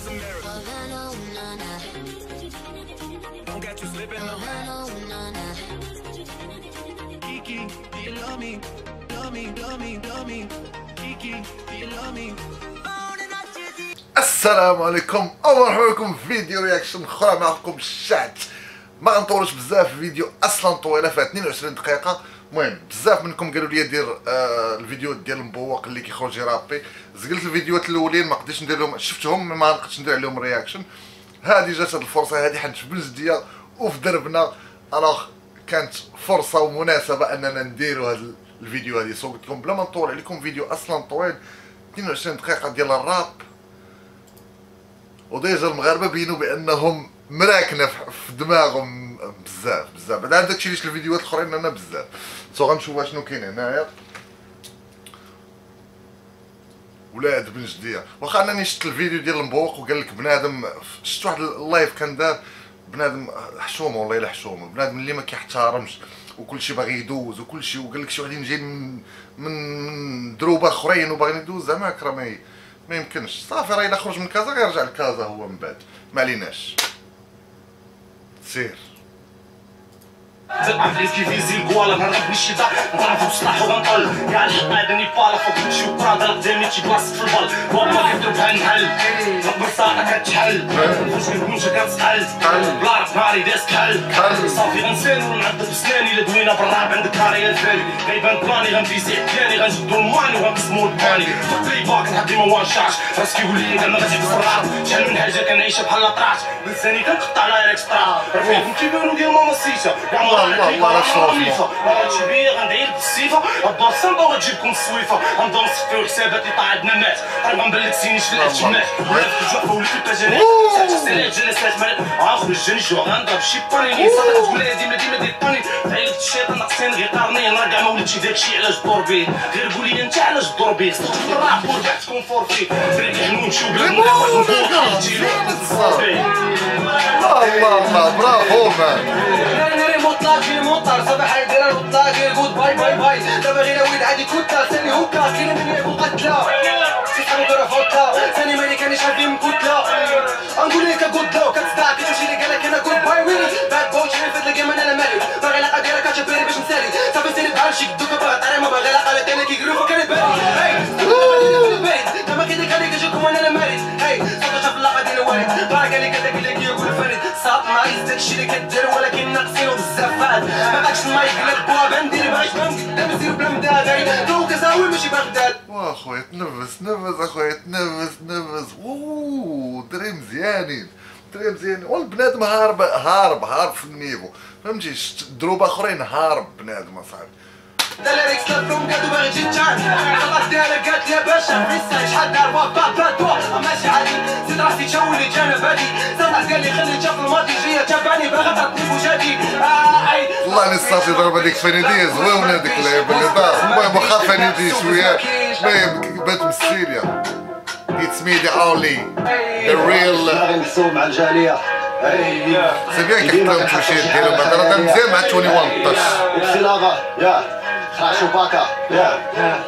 السلام عليكم ومرحبا بكم في فيديو رياكشن اخرى معكم الشات. ما غنطولش بزاف في فيديو اصلا طويله فيها 22 دقيقه. المهم بزاف منكم قالوا لي دير الفيديوهات ديال المبوق اللي كيخرج يرابي. زقلت الفيديوهات الاولين ما قدرتش ندير لهم، شفتهم ما نقدرش ندير عليهم رياكشن. هذه جات هذه الفرصه هذه حنت في جديه وفي دربنا، الوغ كانت فرصه ومناسبه اننا نديروا هذا الفيديو هذه. سو قلت لكم بلا ما نطول عليكم فيديو اصلا طويل 22 دقيقه ديال الراب. وديجا المغاربه بينوا بانهم مراكنه في دماغهم بزاف بعد داكشي علاش الفيديوهات الاخرين انا بزاف. سو غنشوفوا شنو كاين هنايا. ولاد بن جديه، واخا انني شفت الفيديو ديال المبوق وقال لك بنادم، شفت واحد اللايف كان دار بنادم حشومه والله الا حشومه، بنادم اللي ما كيحترمش وكلشي باغي يدوز وكلشي، وقال لك شي وحدين جايين من دروبه اخرين وباغيين يدوز. زعما هكا ما يمكنش. صافي راه الا خرج من كازا غيرجع لكازا هو من بعد، ما عليناش. سير زاد عفريت كيفيزي الكوالا نهرب بالشتا نضرب بسلاح وغنطل كاع الحق عادني بالا فوق كلشي وبرادا قدامي تي بلاصه في البال بابا كيضرب بحال النحل رب الساقه كتحل نخرج كنمشي كتسحل بلا عرف ناري داز كحل صافي غنسالو ونعذب بسناني الا دوينا بالراب عندك كاري الفالي غيبان بلاني غنفيزي عداني غنجبدو الماني وغنقسمو الباني بلاي باك نحدي ما وانشاش راسكي ولي انا غادي بسرعه شحال من حاجه كنعيشها بحال طرات بلساني كنقطع على اكسترا رفيقهم كيبانو ديال ماما سيتا الله هادشي بيا غندعي لك بالسيفه الدور سامبا وغتجيبكم السويفه غنبداو نصفيو حساباتي طا عندنا مات راه ما مبلكسينيش في الاجتماع ولات الجوع وليت الباجاني سالات جلسات مال غنخرج جنجو غنضرب شي بانيني صافي تقول لها ديما دير باني تعيلت الشيطان ناقصين غير قرنين راه كاع ما ولدتش داكشي علاش دور بيه غير قول لي انت علاش دور بيه خصك الراب ورجعت كونفور فيه فريق نمشيو بلا ملاح نبوق تجيلو الله برافو مان. في المطار صباح يدير الطاقي جود باي باي باي دابا غير ويد عادي كوتا ثاني هوكا كاين من يلعبوا قتله سيحنا نديرو فوتا ثاني مالي كانش عارفين من كتله نقول لك جود لو كتستعطي تمشي لي قالك انا جود باي ويلي باد بوي شحال فات الجيم انا مالي باغي العلاقه ديالك كتشبري باش نسالي صافي سيري بحال شي دوكا باغا طاري ما باغي العلاقه تاني كيقولوا كان بالي باين دابا كيدير عليك جاكم انا مالي هاي صافي شاف اللقطه ديال الوالد بارك عليك هذاك اللي كيقول فريد صاط نايس داكشي اللي كدير ولكن ناقصينو بزاف ما باكش المايك لا بوابه ندير باغي تفهم قدام ندير بلا مداد تو كزاوي ماشي بغداد. واخويا تنفس اخويا تنفس دري مزيانين والبنادم هارب في النيفو، فهمتي؟ دروبه اخرين هارب بنادم اصاحبي. داليريك سلافلوم قادو باغي تجي تشعل العلاقات ديالك قالت لي باشا فريستايل شحال دار بابا ماشي عادي زيد راسي تشاولي جانب هادي صافي قال لي خلي جا في الماضي جايه تابعني باغا تعطيني بوجاتي والله انا صافي ضربه ديك فانيديه زوينه ديك اللعيبه اللي دار. المهم واخا فانيدي شويه بات مسيليا. It's me the only the real. غادي نسول مع الجاليه. سي بيان كيحطوا التوشيت ديالهم هذا راه مزيان مع 21 طاش. اكسيلاغا يا خراشو باكا يا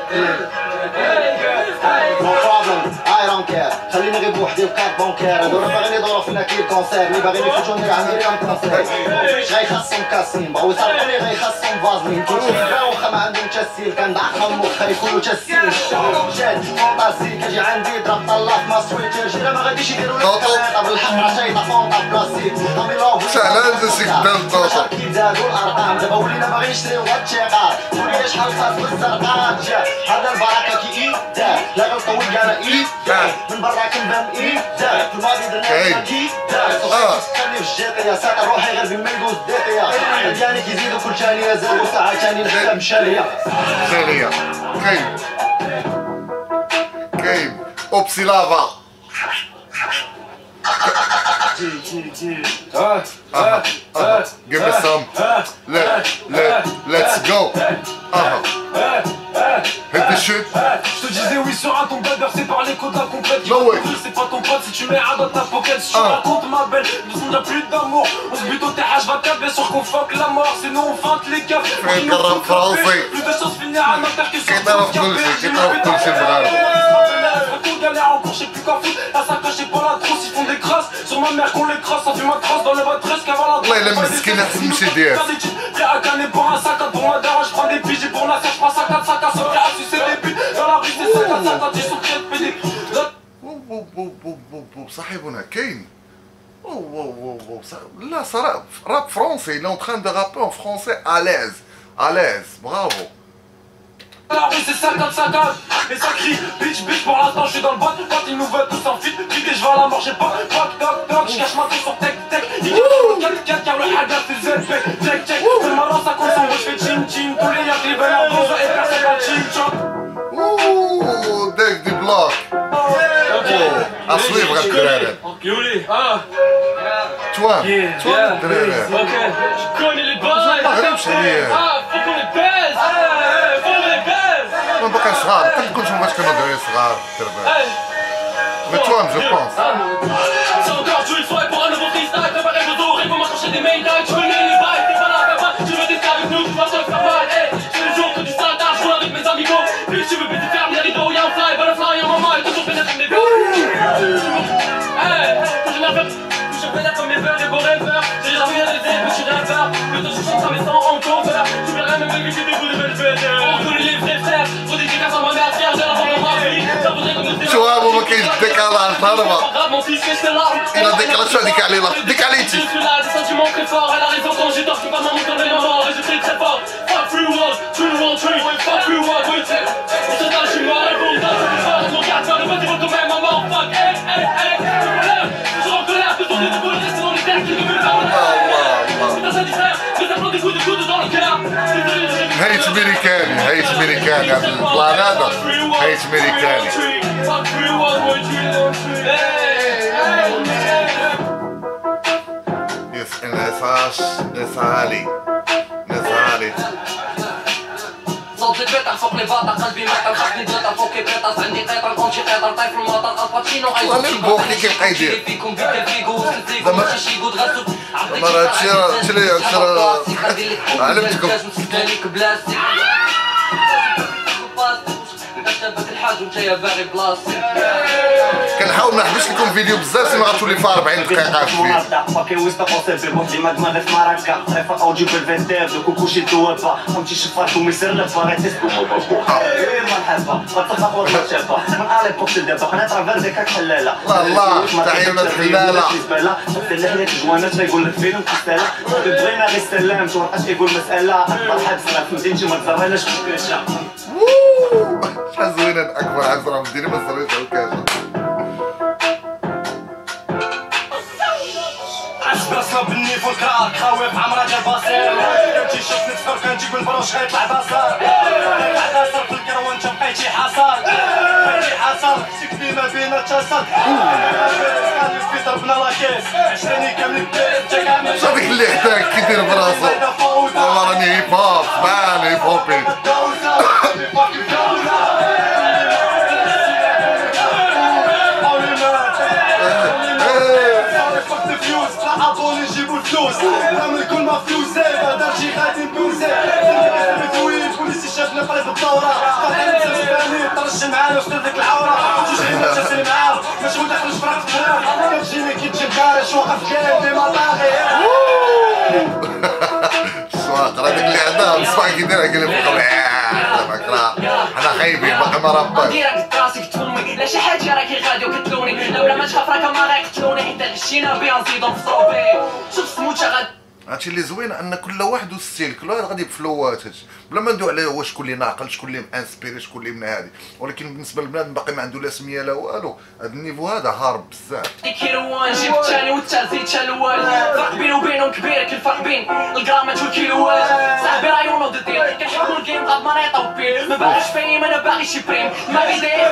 نو بروبلم اي دونت كير خليني غير بوحدي بكارت بونكير هادو راه باغيين يدورو فينا كي الكونسير اللي باغيين يفوتوني عندي كام كونسير غيخصهم كاسين بغاو يسرقوني غيخصهم فازلين كيتشوفا واخا ما عندهم تسيير كندعقهم مخا يكونوا تسيير جات فونتاسي كاجي عندي ضرب طلاق ما سويتير جيرا ما غاديش يديروا لي قبل الحمرا شايطه فونطا بلاصيك شعلان داسك قدام طاطا كيزادوا الارقام دابا ولينا باغيين نشريو التيقار قولي شحال خاص بالزرقاء هذا البركه كي لا غلطوي انا من برا كنبان في الماضي درنا كي خلي في الجيطيه ساق روحي غير بما يدوز الديطيه ديالي كيزيدوا كل ثانيه زادوا ساعه ثانيه نخدم مشاليه كاين اوبسي لافا give me some let's go. Hit the shit. Je te disais oui sera ton bagarre, c'est par les quotas complètes. No way. C'est pas ton pote si tu mets un dans ta pocket. Si tu racontes ma belle, on n'a plus d'amour. On se bute au TH 24, bien sûr qu'on fuck la mort. Sinon on feinte les caps. Plus de chance finir à Nanterre que sur ton café. galère encore, je sais plus qu'à foutre. La sacoche et pas la trousse, ils font des crosses. Sur ma mère qu'on les crosse, ça fume ma crosse dans le matresse qu'avant la. والله الا مسكين احسن من شي ديال. Prêt à gagner pour un sac, pour ma daronne, je prends des piges pour la serre, je prends 5 à 5 à sucer des buts. Dans la rue c'est 5 à 5 ils sont prêts de péder. صاحبنا كاين لا صراحه راب فرونسي il est en train de rapper en français à l'aise bravo. La rue c'est 50-50 et ça crie bitch bitch pour l'instant je suis dans le bot. Quand ils nous veulent tous en fit, puis que je vais à la mort, j'ai pas toc toc toc, je cache ma tête sur tech tech. Il y a 4 car le haga c'est ZP check check. C'est marrant ça qu'on s'en va, je fais chin chin. Tous les yaks les veillent en bronze et personne dans chin chop. Ouh داك دي بلاك اصلي بغا الدراري يولي توان الدراري اوكي كوني لي باز ما غيمش عليا فوكو لي باز فوكو لي باز ما بقى صغار كنكونش ما بغاش كانوا دراري صغار التربان مي توان جو بونس C'est encore tu le souhaites pour un nouveau freestyle. Préparez vos oreilles pour m'accrocher des main nights. Je connais les vibes, t'es pas là, papa. Tu veux tester avec nous, tu vas te faire mal. Hey, c'est le jour que du satin, je roule avec mes amigos. Plus tu veux péter ferme, y'a rideau, y'a un fly, butterfly, y'a maman, et toujours pénètre mes verres. Hey, toujours pénètre mes verres, les beaux rêveurs. J'ai déjà réalisé, petit rêveur. Que ton chouchou, ça met ça en cover. Tu verras même avec des bouts de belvédère. On connaît les vrais frères, faut des dédicaces à ma mère, fière, j'ai la vente de ma vie. Ça voudrait comme nous شو هو ما كاينش ديكالاج هضبه mon fils que c'est là. الا ديكالاج شو هذيك عليه ديك عليتي Je suis là, des sentiments très forts. Elle a raison quand j'ai tort, c'est pas maman quand elle est mort. Et je crie très fort. Fuck free world, fuck free world, oui. On se tâche, je suis mort, et bon, dans ce soir, on regarde vers le bas, tu vois quand même maman. Fuck, hey, hey, hey, je suis en colère, que ton épaule reste dans les terres qui ne veulent pas. Putain, ça diffère, mais ça prend des coups dans le cœur. هيت امريكاني هيت امريكاني هذا البلان هذا هيت امريكاني Fuck free world, boy, يس نسالي صوتي بيطع فوق لي باطا قلبي مطر خاصني تبطل فوقي بيطاس عندي قيطر كونشي قيطر طايف في المطر الباتشينو والله البوك اللي كيبقى يدير فيكم فيكا فيكو سنتيكو ماشي شي قود غاسو زعما هادشي علمتكم عليك بلاستيك شبك الحاج وانت يا باغي بلاصتي كنحاول ما نحبش لكم فيديو بزاف سيما غتولي في 40 دقيقة في الفيديو باكي وسط قوسي بوحدي ما دماغي في مراكا طريفة او جيب الفيتير دو كوكوشي توابا فهمتي شفاك وميسر لفا غير تسكو مرحبا بطلقة فوق الشابة من على بوكس دابا حنا ترافير ديك حلالة الله تحية ولاد حلالة صوت اللحية جوانات يقول لك فيلم كستالة بغينا غير سلام تورقاش كيقول مسألة أكبر حبسنا فهمتي ما تزريناش كوكاشة شحال زوينة أكبر عزرة في الدنيا ما تزريش كوكاشة عجبتنا بالنيفو الكار خاوي بعمرها ديال باصير كنتي شفتني تفكر كنجيب البروش غيطلع باصار يطلع باصار في الكروان انت بقيتي حصار سكتي ما بينا اتصل غادي في ضربنا لاكيس عشريني كامل بيت شو هذيك اللي حداك كيدير براسو والله راني هيب هوب مان هيب هوبي عطوني جيبوا الفلوس نعمل كل ما فلوس هذا شي غادي نبوزي بتويل بوليسي شافنا قلب الدورة قاعدين نسباني طرش معانا وشد ديك العورة تجيني تسالي معاه ماشي مدخلش فرق الفراق كتجيني كي تجي كارش واقف كاين ديما طاغي السواق راه ديك اللي عندها السواق كيديرها قال لي فوق حنا خايبين باقي ما رباش ديرك راسك تفمي لا شي حاجه راكي غادي وكتلوني لا بلا ما تخاف راك ما غيقتلوني حيت غشينا بيها نزيدو نفطرو بيه شوف سموتها غاد هادشي اللي زوين ان كل واحد والستيل كل واحد غادي بفلوات هادشي بلا ما ندوي عليه هو شكون اللي ناقل شكون اللي مانسبيري شكون اللي من هادي ولكن بالنسبه للبنات باقي ما عنده لا سميه لا والو هاد النيفو هذا هارب بزاف كيلوان جيب الثاني والتالت حتى الاول الفرق بينه وبينهم كبير كالفرق بين الجرامات والكيلوات صاحبي راه يونو دير كنحبوا الجيم غاب ما نيطوبيل ما باغيش فايم انا باغي شي بريم ما بيدير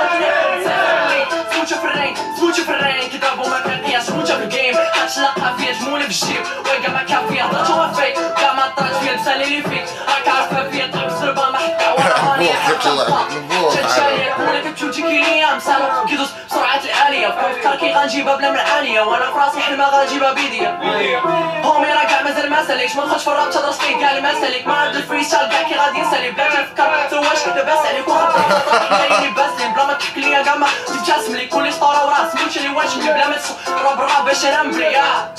سموتو في الرين كيضربو ما كنقياش سموتو في الجيم حاج لاقا فيا جمونه في الجيب وكاع ما كان فيا هضرتو فيك كاع ما طرات فيا لسالي لي فيك راك عارفه فيا طلب الزربه ما حتى ورا راني حتى ولا كتشوتي كيليا مسالو كيدوز بسرعه العاليه فكر هومي غنجيبها بلا مرعانيه وانا فراسي حلمه غنجيبها بيديا هومي راه كاع مازال ما ساليكش ما نخش في الراب تهضر فيه كاع المسالك ما عاد الفري ستايل كاع كي غادي يسالي بلا تفكر واش لاباس عليك وخاطر باسلين بلا ما تحكي ليا كاع ما تبتسم لي كل سطوره وراس ميمشي لي واش بلا ما راب باش انا مبريا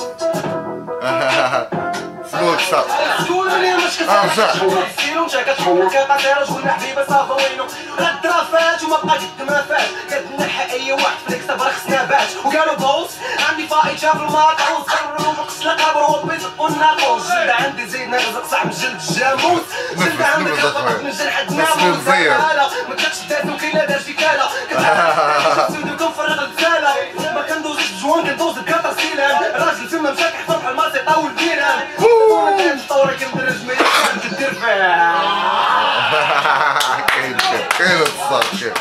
سلوك صح تقولوا لي واش كتسيرو مشا كتحول كقصيره شغلنا حبيبه صافا وينو غدرا فات وما بقى قد ما فات كتنحى اي واحد فيك صبر خصنا باش وقالوا بوس عندي فايت شاف الماكروز قرروا بقص القبر وبيزقوا الناقوس زيد عندي زيد نغزق صاحب جلد الجاموس زيد عندك خبط من جرح الناموس ما كتش داتو كاينه دار شكاله كتسودو كنفرغ الرساله ما كندوزش بجوان كندوز بكاتر سيلان راجل تما مشاك فرح الماسيطه والبيران الثورة كندرج ما كدير فيها كاين الصاد كاين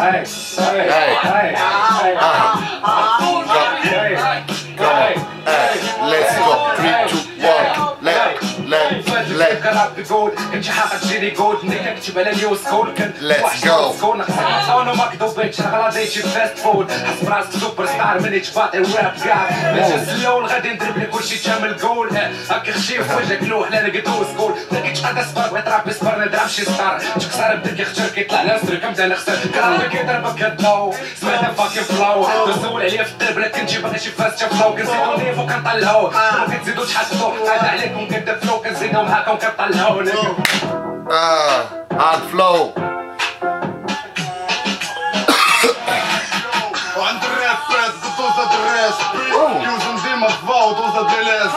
let's go 3 2 1 كنلعب بجول كنتي حاقد جيني جول ملي كنكتب على نيوز كول Let's go. انا ما كذوبتش راه غلطيتي فاست فود حس براسك سوبر ستار ملي تباطي الراب كاع باش نسلاو غادي نضرب لك كلشي كامل جول هاك خشي في وجهك لوح لا نقدوز جول ما كيتقاد سبار بغيت راب سبار نضرب شي ستار تكسر بدا كيختار كيطلع لاستر كنبدا نخسر كرهبك كيضربك هداو سمعنا فاكين فلاو تسول عليا في الدرب لا كنجي باغي شي فاست فلاو كنزيدو نيفو كنطلعو ما كتزيدو تحسدو عاد عليكم كدفلو كنزيدو معاكم كنطلعو هارد فلو وعند الراب فات دوزة الراس يوزن ديما فاو دوزة ديلاس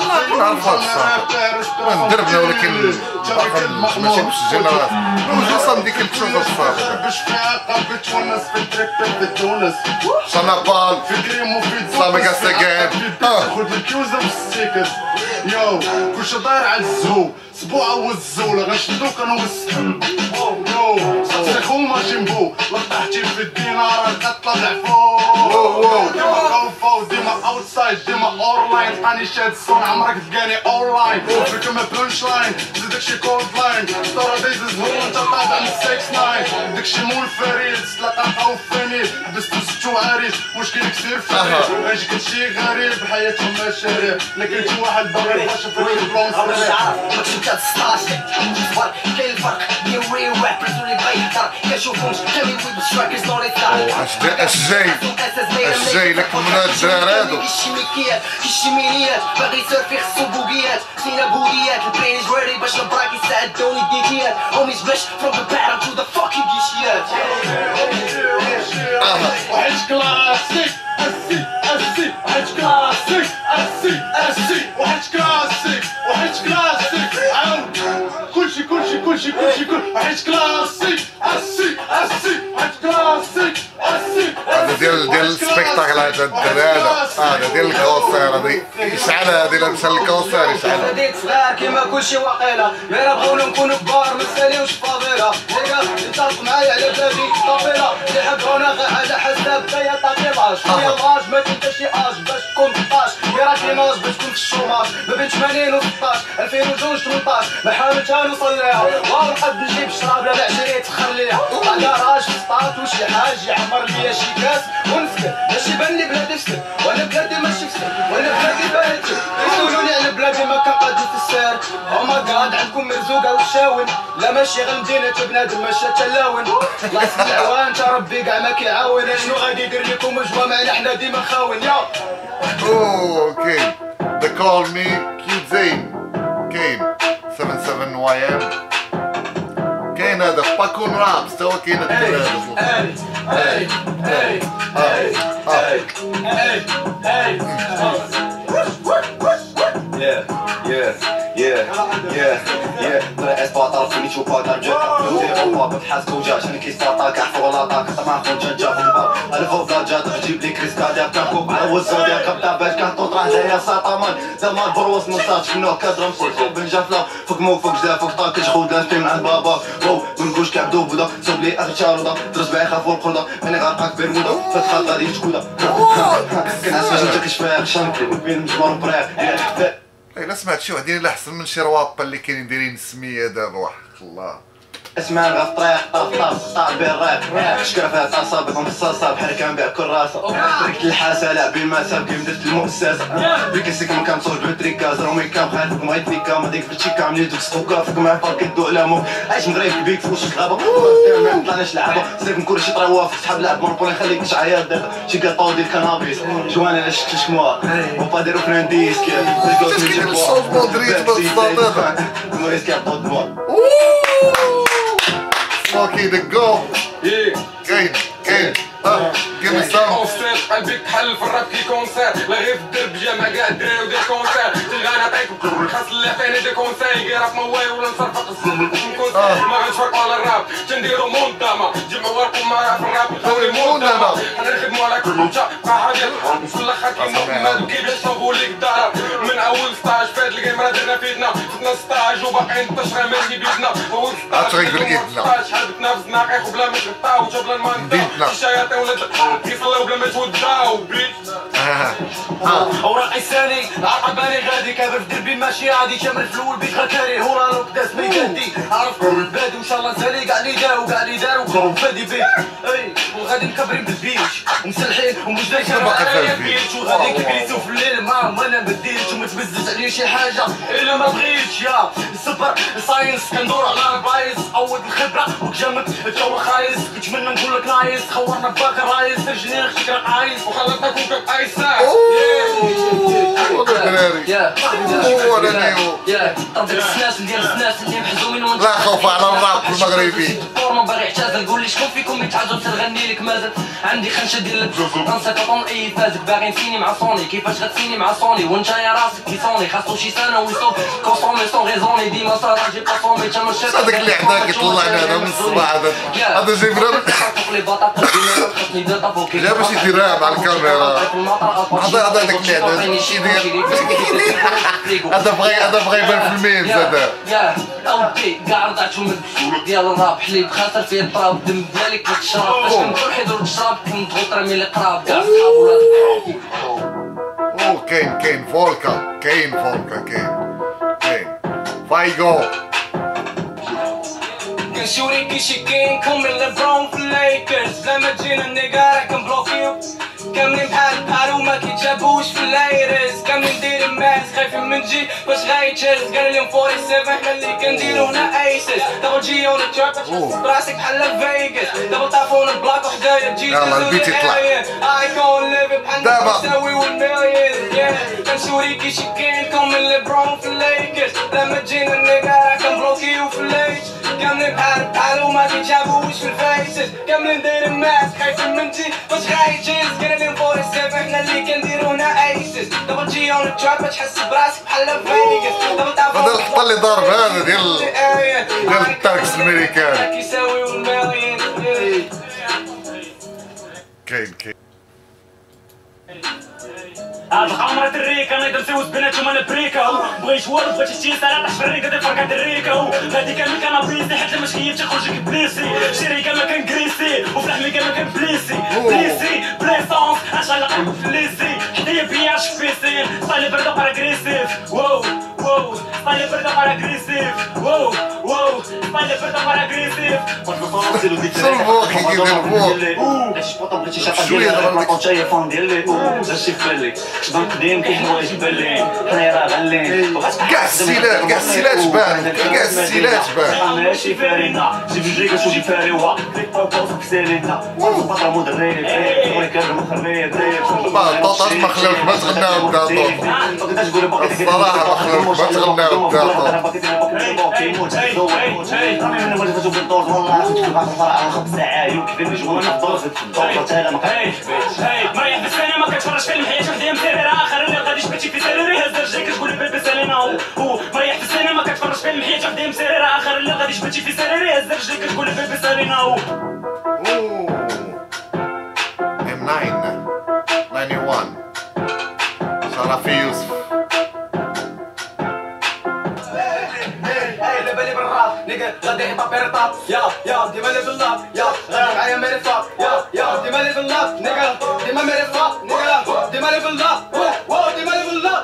ندربنا ولكن ماشي باش الجنرال وصل ديك التشوز الصافي باش فيها قلبي تونس في التريك في تونس شنابال في كريم وفي سامي كاستاكان خد الكيوزة والسيكس يو كلشي داير على الزهو سبوعة والزولة غنشدو كنوسحو يو صاصيخو ماشي مبو لا طاحتي في الدينار القتلة ضعفو ديما كونفو ديما اوتسايد ديما اونلاين لقاني شاد الصون عمرك تلقاني اونلاين فيك ما بلونش لاين زيدك شي كولد لاين ستورا دايز زهور انت طابع من 6-9 داكشي مول فريد تلاقى نقاو فاني حبستو ستو عريس مشكل كثير فريد غاجي كلشي غريب حياتهم مشاريع لكن شي واحد باغي يبغى في البلون صغير 16 كاين الفرق بين وي رابرز واللي بغا يهضر كنشوفهمش كامل ويب سترايكرز دون لي اش جاي لك من هاد الدراري هادو الشيميكيات الشيمينيات باغي يسيرفي خصو بوغيات فينا بوديات البرين از ريدي باش البراك يساعدوني الديتيات هوميز باش فروم ذا باتل تو ذا فاكين جيشيات وحيت كلاسيك اسي اسي وحيت كلاسيك اسي اسي وحيت كلاسيك وحيت كلاسيك عاود كلشي وحيت كلاسيك اسي اسي وحيت كلاسيك اسي هذا ديال السبيكتاكل هذا الدراري هذا ديال الكونسير هذه يشعل هذه لا مشى للكونسير يشعل بديت صغار كيما كلشي واقيلا غير بغاو نكونوا كبار ما نساليوش فاضيلا يطلق معايا على بلادي طابيلا اللي حبونا غير على حساب بيا طاقيلاج شويه لاج ما كنتش شي اج باش تكون 16 راكي ناج باش تكون في الشوماج ما بين 80 و 16 2002 18 ما حاولتها نوصل ليها والله نقد نجيب الشراب لا بعشرية تخليها طلع راج في سطات وشي حاج يعمر ليا شي كاس ونسكت باش يبان لي بلادي فسد وانا بلادي ماشي فسد وانا بلادي بارد يسولوني على بلادي ما كنقادو في السار او ماي جاد عندكم مرزوقه وشاون لا ماشي غير مدينه بنادم ماشي تلاون الله يسد العوان تا ربي كاع ما كيعاون شنو غادي يدير لكم الجوا معنا حنا ديما خاون يا اوكي they call me cute زين كاين 77 YM كاين هذا باكون رابس توا كاين طلع اسباطار فيني تشوف هذا الرجال يوزي اوبا بتحاسك وجاش انا كيستاطا كاع فوق لاطا كطمع خون جنجا في الباب انا فوق جات تجيب لي كريس كادير كنكوب على وزو ديال كبدا باش كنطوط راه داير ساطامان زمان بروس نصاط شنو كدرم سيخو بنجافلا فوق مو فوق جدا فوق طاكش خود لانتي مع البابا واو منقوش كعبدو بودا صوب لي اغتشار ودا درس باي خافو القرده ماني غارقاك برمودا فتحه غادي تكودا كنعس باش نتكش فيها شانكلي بين مجمار بريق الا سمعت شي وحدين اللي احسن من شي روابا اللي كاينين دايرين السميه دابا واحد الله اسمان غا في الطريق طاف طاح بالريق شكرا فيها تعصابك ومصاصة بحال كنبيع كراسة تركت الحاسة لاعبين المساب كيف درت المؤسسة بيكسيك ما كنصور بالتريكاز رومي كان بخاتك ما يتريكا ما ديك بلتشيكا مني دوك سخوكا فيك ما يفرق كدو علامو عايش مغرب كبيك في وش الغابة ما طلعناش لعبة سيف نكون شي طريوة في سحاب لعب مونوبولي نخليك مش عياد دابا شي كاطاو ديال الكنابيس جوان على شكل شموا وبا ديرو فرنديس كيف الصوت مودريت بالسطاطة الموريس كيعطو الدموع سموكي ذا جو كاين كاين السام كونسير قلبك حل في الراب كي كونسير لا غير في الدربيه ما كاع الدراري ودير كونسير تلقى نعطيك خاص اللي عطيني دي كونساي كي راب مواي ولا نصرفق الكونسير ما غنتفرقوا على الراب تنديرو مونتاما جمعوا ورقوا معايا في الراب خاوي مونتاما حنا نخدموا على كل وجه قاعه ديال في الاخر كي محمد وكيفاش صوبوا ليك الدار من اول ستاج فات الكيم راه درنا فيتنا فتنا ستاج وباقيين التشغيل ماشي بيدنا اول ستاج شحال بتنا في الزناقيق وبلا ما تغطاو وجبنا الماندا شي ولاد كيصليو بلا ما يتوداو بيت اوراق الثاني عقب بالي غادي كابر في دربي ماشي عادي كامل في الاول بيت كاري هو راه قداس ما يقادي عرف بادي وان شاء الله نسالي كاع اللي داروا كاع اللي داروا كرو فادي بيت اي وغادي مكبرين بالبيش ومسلحين ومش دايرين بيت وغادي كيكريسو في الليل ما انا ما ديرش وما تبزز عليا شي حاجه الا ما بغيتش يا الصبر ساينس كندور على البايس عوض الخبره وكجامك الجو خايس كنتمنى نقول لك نايس خورنا باكر رايس رجلي اختك راك عايز وخلطنا كوكب ايسار طب السناس ديال السناس اللي محزومين لا خوف على الراب المغربي ما باغي اعتزل قول لي شكون فيكم يتعجب تغني لك مازال عندي خنشه ديال غنسى كطون اي فازك باغي نسيني مع سوني كيفاش غتسيني مع سوني وانت يا راسك كيصوني خاصو شي سنه ويصوب كونسومي سون ريزوني ديما صار راجي باسومي تا ماشي هذاك اللي عندك يطلعنا هذا من الصباح هذا جاي برا لا باش يديرها مع الكاميرا هذا داك اللي هذا بغى يبان في الميمز هذا يا اوكي كاع رضعتو من ديال الراب حليب خاطر فيه الطراب الدم ديالك كتشرب باش كنروح يدور تشرب كنضغط رمي لي قراب كاع صحاب ولاد كاين فولكا كاين فايغو كنشوري كيشيكين كومي لبرون في الليكرز لما جينا النيجا راه كنبلوكيو كاملين بحال وما كيتجابوش في اللايرز كاملين دايرين ماس خايفين من جي باش غايتهز قال لهم 47 حنا اللي كنديرو هنا ايسس دابا جيو نتشارت براسك بحال فيغاس دابا طافونا البلاك وحدايا تجي يلا البيت يطلع ايكون ليفي بحال دابا نساوي والمليون كنشوري كيشيكين كومي لبرون في الليكرز لما جينا النيجا راه كنبلوكيو في الليج كاملين بحال وما كيتجابوش في الفايسز كاملين دايرين ماس خايفين من جي باش غايتهز قال لهم 47 حنا اللي كنديرو هنا ايسس دابا تجي اون تشارت تحس براسك بحال فيغاس دابا طافو هذا الحطه اللي ضارب هذا ديال التاركس الامريكان كيساوي والمليون كاين هاد الخمرة دريكا نقدر نسوس بناتهم انا بريكا بغيت ورد بغيت شتي سلطة حفريكا دير فرقة دريكا غادي كامل كان بليسي حيت لما شكيف تخرجك بليسي شريكة ما كان كريسي وفي لحمي كان ما كان بليسي بليسونس اش علاقة بليسي حدايا بياش فيسين ستايلي بردا بار اغريسيف واو ستايلي بردا بار اغريسيف واو ستايلي بردا بار اغريسيف صرفوك كيدير فوق شويه دابا جايه فون ديالي اش يفالي بان قديم كيف ما يجبر لي حنايا راه غالين كاع السيلات بان كاع السيلات بان ماشي فارينا جيب جيكا شو جي فاريوا كليك بوز بسالينا بطا مدرب كان مخرب طاطا ما خلاوش ما تغناو الصراحه ما خلاوش ما تغناو مريح بالسينما كتفرج فيلم حياة وحدي مسيري اخر اللي غادي جبتي في سريري هز رجليك كتقول بيبي سالينا مريح بالسينما كتفرج فيلم حياة وحدي مسيري اخر اللي غادي جبتي في سريري هز رجليك كتقول بيبي سالينا M9 91 شرفي يوسف بالي بالراب نيجا غادي يطاب يرطاب يا ديما لي باللاب يا غادي معايا ميري فاب يا ديما لي باللاب نيجا ديما ميري فاب نيجا ديما لي باللاب ديما لي باللاب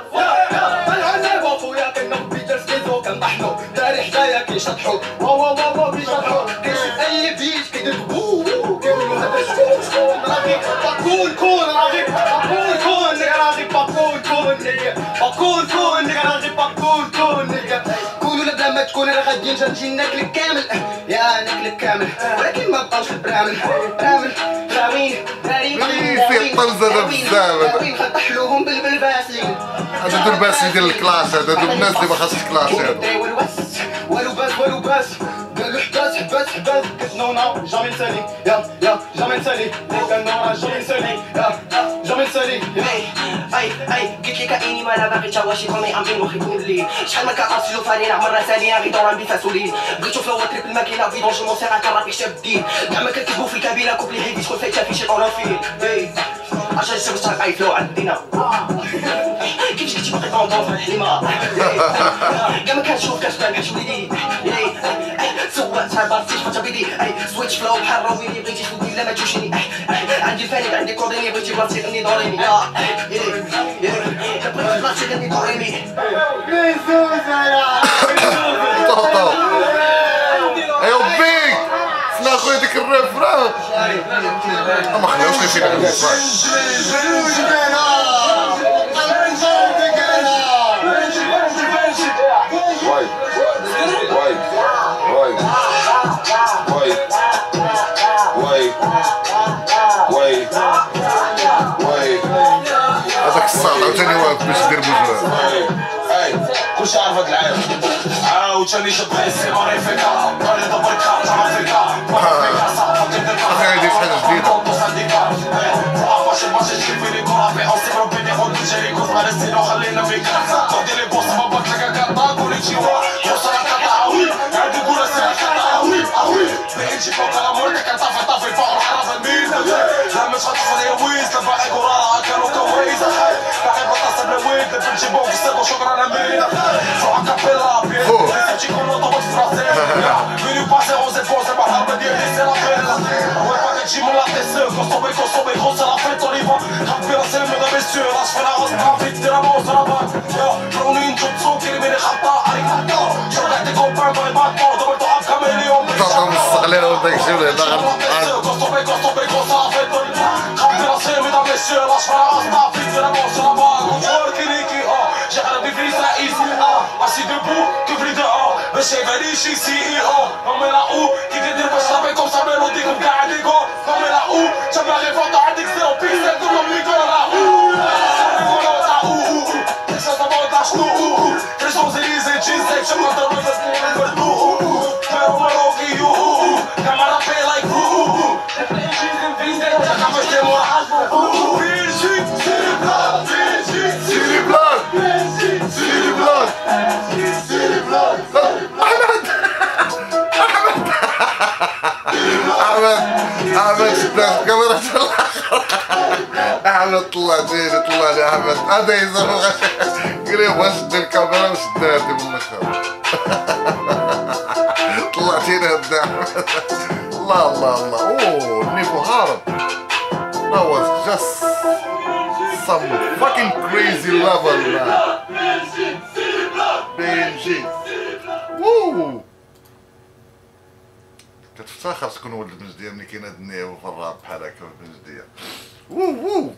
العنب وخويا كنا بيتر سكيزو كنطحنو داري حدايا كيشطحو واو بيشطحو غادي نجي ناكلك كامل يا ناكلك كامل ولكن ما بقاوش البرامل براوين في الطنزة بزاف غنطحلوهم بالباسلين هذا دو الباسلين ديال الكلاس هذا دو الناس اللي ما خاصش كلاس هادو والو باس قالو حباس كتنونا جامي نسالي يا جامي نسالي كنورا جامي نسالي يا جامي نسالي اي قلت لك اني ما لا باغي تا شي فمي امبين وخيكون الليل شحال ما كارسيو فاني نعمر راسالي غي دوران بفاسولين بغيتو فلو تريب الماكينه فيدون جو موسيقى كرابي شاب الدين كاع ما كنكتبو في الكابينه كوبلي هيدي شكون فايته في شي طونوفيل عشان شفت اي فلو عندنا كيفاش كنتي باقي طونطون في الحليمه كاع ما كنشوف كتبان بحال وليدي سواق تاع بارتيش حتى بيدي سويتش فلو بحال رويني بغيتي تفوتني لا ما تجوشيني عندي الفاني عندي كورديني بغيتي بلاصتي غني دوريني بغيتي بلاصتي غني دوريني طوطو ايوا بيك سنا خويا ديك الريفران ما خلاوش فينا الريفران هذاك الصاد عاوتاني واقف باش يدير بوجهه كلشي عارف هاد العالم عاوتاني شبه السيماري فيكا طريقة بركة تعرف فيكا اخي هادي شي حاجه جديده ماشي تجيبيني كرة في حوصي ربي ياخد جاري كوز مع السينو خلينا فيك خدي لي بوس ما بطلق كاطا قولي تشيوا وصل كاطا عوي عندي قولة سيرا كاطا عوي بحيتي فوق الامور كنطافي فوق الحرف الميز لا مش غتحصل يا ويز لا باقي قرارة كانوا كويس باقي بطاطا بلا ويد لا بنتي بوك السيرو شكرا امين فوق كابيلا بيان تيجي كونو طبط في راسي فيني باسي روزي بوزي بالحربة ديالي سي لا بيلا هو باقي تجي من لاطيسي كوصوبي غوصي لا فيت اوليفا كابيراسي ميدا بيسيو راس فينا غوص طافي تديرها موز رابان روني نجوتسو كلميني خطا عليك حطا شغل عندي كومبان باغي باطو دبرتو اب كاميليون طاطا مستغلين وداك الشيء ولا هذا كوصوبي غوصي كابيراسي ميدا بيسيو راس فينا غوص طافي تديرها موز رابان كونتور كينيكي جا غربي في اسرائيل اسي دبو كيف لي باش يباني شي سي اي نومي لا او كي كدير باش صافي كوم سا ميلوديكم كاع عندي كو نومي لا او تا باغي فوطو عندك زيرو بيكسل كلهم لي كور لا احمد شدات الكاميرا احمد طلع لي احمد هذا يزرق قريب شد الكاميرا وشدها هذه بالنخر طلعتينا هدا احمد الله اوه النيفو هارب that was just some fucking crazy level man بنجي ووو كتفتخر تكون ولد بنجدية ملي كاين هاد النيفو في الراب بحال هكا في بنجدية ووو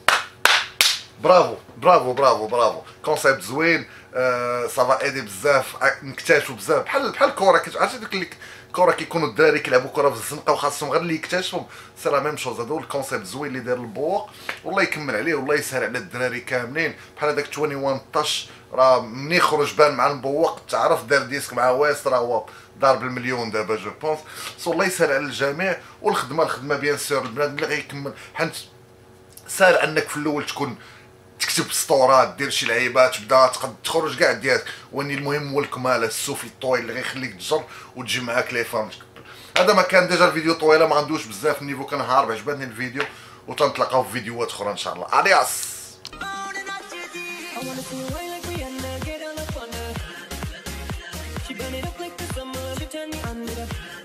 برافو كونسيبت زوين صافا ايدي بزاف نكتشفوا بزاف بحال الكره عرفتي ديك الكره كيكونوا الدراري كيلعبوا كره في الزنقه وخاصهم غير اللي يكتشفهم سي لا ميم شوز هذا هو الكونسيبت زوين اللي دار البوق والله يكمل عليه والله يسهل على الدراري كاملين بحال هذاك 21 طش راه ملي يخرج بان مع المبوق تعرف دار ديسك مع واس راه هو ضارب المليون دابا جو بونس سو الله يسهل على الجميع والخدمه بيان سور البنادم اللي غيكمل حيت ساهل انك في الاول تكون تكتب سطورات دير شي لعيبات تبدا تقد تخرج كاع ديالك واني المهم هو الكمال السفل الطويل اللي غيخليك تجر وتجي معاك لي فام هذا ما كان ديجا الفيديو طويله ما غندوش بزاف النيفو كان هارب عجبني الفيديو وتنتلاقاو في فيديوهات اخرى ان شاء الله ادياس